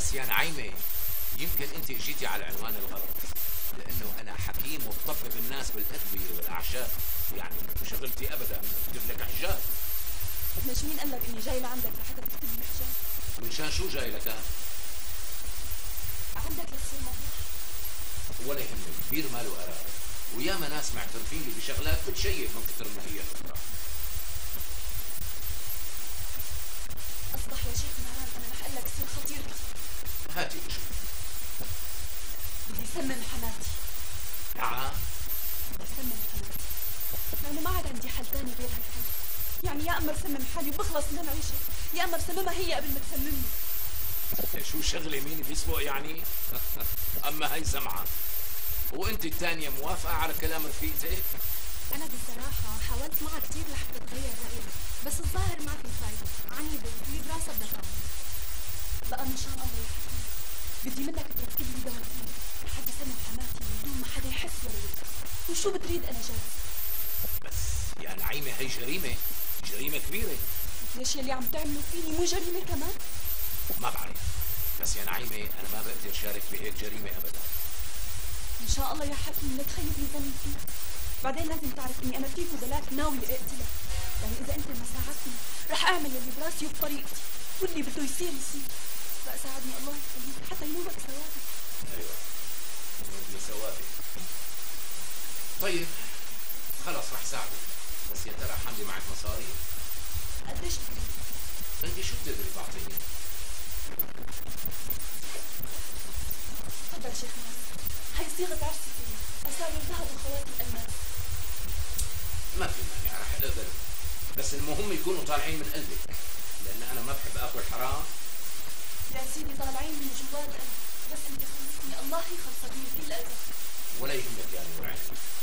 بس يا نعيمة يمكن انت اجيتي على العنوان الغلط، لانه انا حكيم وبطبب الناس بالادوية والاعشاب، يعني مو شغلتي ابدا اكتب لك حجاب. ليش مين قال لك اني جاي لعندك لحتى تكتب لي حجاب؟ منشان شو جاي لك؟ عندك لتصير مطرح؟ ولا يهمك، كبير ماله قرار، وياما ناس معترفين لي بشغلات بتشيب من كثر ما هي خبرة. اصبح يا شيخ نهار انا رح اقول لك سر خطير كثير. هاتي اشوف. بدي سمم حماتي. نعم؟ بدي سمم حماتي، لانه ما عاد عندي حل ثاني غير هالحل. يعني يا اما سمم حالي وبخلص من العيشه، يا اما سممها هي قبل ما تسممني. شو شغلة مين بيسبق يعني؟ اما هي سمعة. وانت الثانية موافقة على كلام رفيقتك؟ انا بصراحه حاولت معها كثير لحتى تغير رايها، بس الظاهر ما في فايده، عنيده وبتريد راسها بدها تعمل. بقى من شان الله يا حكيم بدي منك تركب لي دواتين لحتى سمم حماتي بدون ما حدا يحس ولا يدري، وشو بتريد انا جاهز. بس يا نعيمة هي جريمة، جريمة كبيرة. ليش يلي عم تعملوا فيني مو جريمه كمان؟ ما بعرف، بس يا نعيمة أنا ما بقدر شارك بهيك جريمة أبدا. ان شاء الله يا حكيم لا تخيبني ظني فيك. بعدين لازم تعرف اني انا فيك وبلاك ناوية اقتلك، يعني اذا انت ما ساعدتني رح اعمل يلي براسي وبطريقتي، واللي بده يصير يصير. بقى ساعدني الله يخليك حتى ينوبك ثوابي. أيوة ينوبني ثوابي. طيب خلص رح ساعدك، بس يا ترى حمدي معك مصاري؟ قديش بتريد؟ أنت شو بتقدري تعطيني؟ تفضل شيخ ناصر، هي صيغة عرسي فيها، أساور ذهب وخواتم ألماس. ما في مانع رح أقدر، بس المهم يكونوا طالعين من قلبك، لأن أنا ما بحب آكل حرام. يا سيدي طالعين من جوال قلبي، بس انت خلصتني الله يخلصك من كل أذى. ولا يهمك يا نور عيني،